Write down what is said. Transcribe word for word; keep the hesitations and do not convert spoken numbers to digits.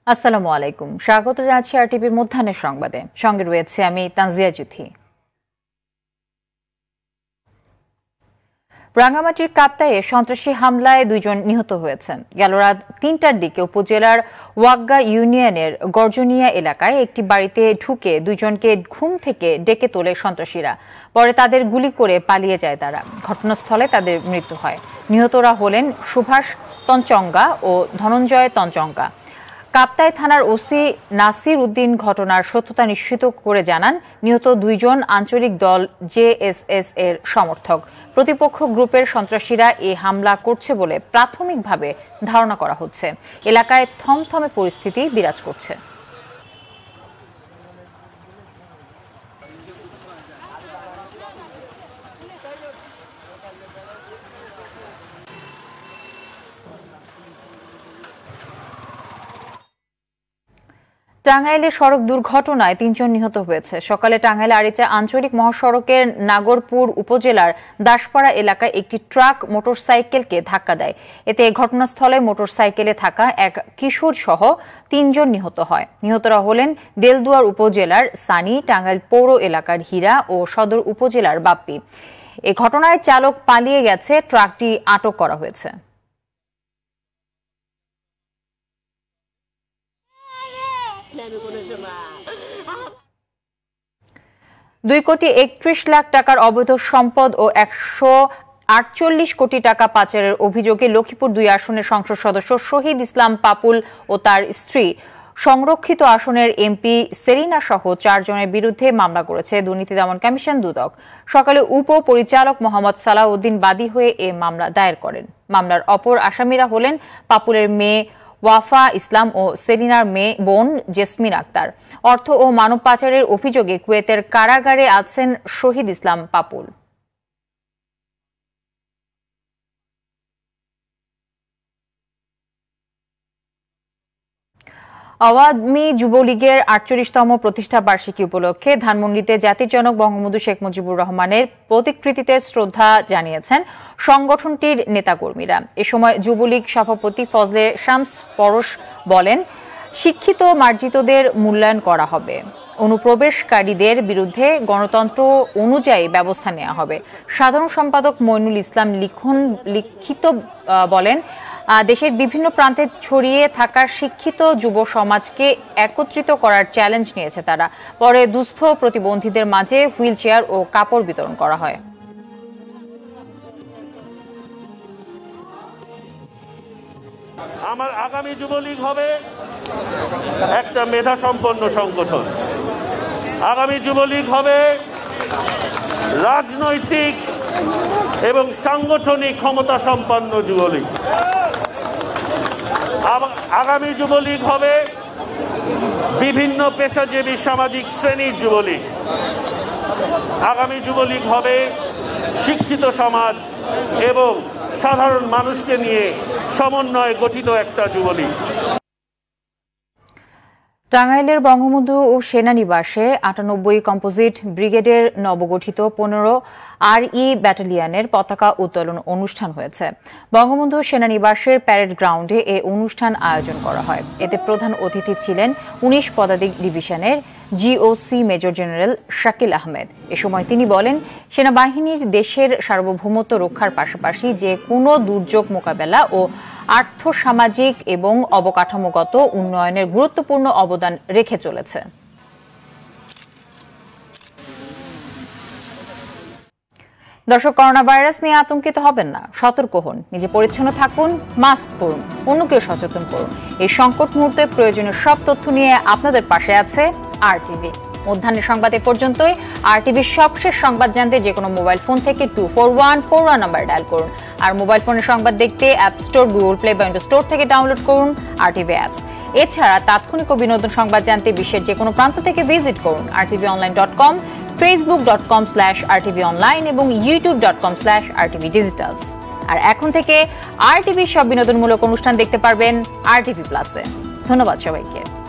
আসসালামু আলাইকুম, স্বাগত জানাচ্ছি আরটিভির মধ্যাহ্নের সংবাদে। সঙ্গে রয়েছে আমি তানজিয়া জুথি। রাঙ্গামাটির কাপ্তায়ে সন্ত্রাসী হামলায় দুইজন নিহত হয়েছেন। গেল রাত তিনটার দিকে উপজেলার ওয়াগ্গা ইউনিয়নের গর্জনিয়া এলাকায় একটি বাড়িতে ঢুকে দুইজনকে ঘুম থেকে ডেকে তোলে সন্ত্রাসীরা। পরে তাদের গুলি করে পালিয়ে যায় তারা। ঘটনাস্থলে তাদের মৃত্যু হয়। নিহতরা হলেন সুভাষ তঞ্চঙ্গা ও ধনঞ্জয় তঞ্চঙ্গা। কাপ্তাই থানার ওসি নাসির উদ্দিন ঘটনার সত্যতা নিশ্চিত করে জানান, নিহত দুইজন আঞ্চলিক দল জেএসএস এর সমর্থক। প্রতিপক্ষ গ্রুপের সন্ত্রাসীরা এই হামলা করছে বলে প্রাথমিকভাবে ধারণা করা হচ্ছে। এলাকায় থমথমে পরিস্থিতি বিরাজ করছে। টাঙ্গাইলে সড়ক দুর্ঘটনায় তিনজন নিহত হয়েছে। সকালে টাঙ্গাইল আরিচা আঞ্চলিক মহাসড়কের নাগরপুর উপজেলার দাসপাড়া এলাকায় একটি ট্রাক মোটরসাইকেলকে ধাক্কা দেয়। এতে ঘটনাস্থলে মোটরসাইকেলে থাকা এক কিশোর সহ তিনজন নিহত হয়। নিহতরা হলেন দেলদুয়ার উপজেলার সানি, টাঙ্গাইল পৌর এলাকার হীরা ও সদর উপজেলার বাপ্পি। এ ঘটনায় চালক পালিয়ে গেছে, ট্রাকটি আটক করা হয়েছে। দুই কোটি একত্রিশ লাখ টাকার অবৈধ সম্পদ ও একশো আটচল্লিশ কোটি টাকা পাচারের অভিযোগে লক্ষ্মীপুর দুই আসনের সংসদ সদস্য শহীদ ইসলাম পাপুল ও তার স্ত্রী সংরক্ষিত আসনের এমপি সেরিনা সহ চারজনের বিরুদ্ধে মামলা করেছে দুর্নীতি দমন কমিশন দুদক। সকালে উপ পরিচালক মোহাম্মদ সালাউদ্দিন বাদী হয়ে এ মামলা দায়ের করেন। মামলার অপর আসামিরা হলেন পাপুলের মেয়ে ওয়াফা ইসলাম ও সেলিনার মেয়ে বোন জেসমিন আক্তার। অর্থ ও মানব পাচারের অভিযোগে কুয়েতের কারাগারে আছেন শহীদ ইসলাম পাপুল। আওয়ামী যুবলীগের আটচল্লিশতম প্রতিষ্ঠা বার্ষিকী উপলক্ষে ধানমন্ডিতে জাতির জনক বঙ্গবন্ধু শেখ মুজিবুর রহমানের প্রতিকৃতিতে শ্রদ্ধা জানিয়েছেন সংগঠনটির নেতাকর্মীরা। এ সময় যুবলীগ সভাপতি ফজলে শামস পরশ বলেন, শিক্ষিত মার্জিতদের মূল্যায়ন করা হবে, অনুপ্রবেশকারীদের বিরুদ্ধে গণতন্ত্র অনুযায়ী ব্যবস্থা নেওয়া হবে। সাধারণ সম্পাদক মইনুল ইসলাম লিখন লিখিত বলেন, দেশের বিভিন্ন প্রান্তে ছড়িয়ে থাকা শিক্ষিত যুব সমাজকে একত্রিত করার চ্যালেঞ্জ নিয়েছে তারা। পরে দুস্থ প্রতিবন্ধীদের মাঝে হুইল চেয়ার ও কাপড় বিতরণ করা হয়। আমার আগামী যুবলীগ হবে একটা মেধা সম্পন্ন সংগঠন। আগামী যুবলীগ হবে রাজনৈতিক এবং সাংগঠনিক ক্ষমতা সম্পন্ন যুবলীগ। আগামী যুবলীগ হবে বিভিন্ন পেশাজীবী সামাজিক শ্রেণীর যুবলীগ। আগামী যুবলীগ হবে শিক্ষিত সমাজ এবং সাধারণ মানুষকে নিয়ে সমন্বয়ে গঠিত একটা যুবলীগ। টাঙ্গাইলের বঙ্গবন্ধু ও সেনানিবাসে আটানব্বই কম্পোজিট ব্রিগেডের নবগঠিত পনেরো আর ই ব্যাটালিয়নের পতাকা উত্তোলন অনুষ্ঠান হয়েছে। বঙ্গবন্ধু সেনানিবাসের প্যারেড গ্রাউন্ডে এ অনুষ্ঠান আয়োজন করা হয়। এতে প্রধান অতিথি ছিলেন উনিশ পদাতিক ডিভিশনের GOC major general Shakil Ahmed. এ সময় তিনি বলেন, সেনাবাহিনীর দেশের সার্বভৌমত্ব রক্ষার পাশাপাশি যে কোনো দুর্যোগ মোকাবেলা ও আর্থসামাজিক এবং অবকাঠামোগত উন্নয়নের গুরুত্বপূর্ণ অবদান রেখে চলেছে। দর্শক, করোনা ভাইরাস নিয়ে আতঙ্কিত হবেন না, সতর্ক হন, নিজে পরিচ্ছন্ন থাকুন, মাস্ক পরুন, অন্যকেও সচেতন করুন। এই সংকট মুহূর্তে প্রয়োজনীয় সব তথ্য নিয়ে আপনাদের পাশে আছে আরটিভি। মধ্যাহ্নের সংবাদ এ পর্যন্তই। আরটিভির সবশেষ সংবাদ জানতে যে কোনো মোবাইল ফোন থেকে two four one four one number dial করুন। আর মোবাইল ফোনের সংবাদ দেখতে অ্যাপ স্টোর, গুগল প্লে বা উইন্ডোজ স্টোর থেকে ডাউনলোড করুন আরটিভি অ্যাপস। এছাড়া তাৎক্ষণিক ও বিনোদন সংবাদ জানতে বিশ্বের যে কোনো প্রান্ত থেকে ভিজিট করুন RTV online dot com, Facebook dot com slash RTV online এবং YouTube dot com slash RTV digitals. আর এখন থেকে আরটিভির সব বিনোদনমূলক অনুষ্ঠান দেখতে পারবেন আরটিভি প্লাসে। ধন্যবাদ সবাইকে।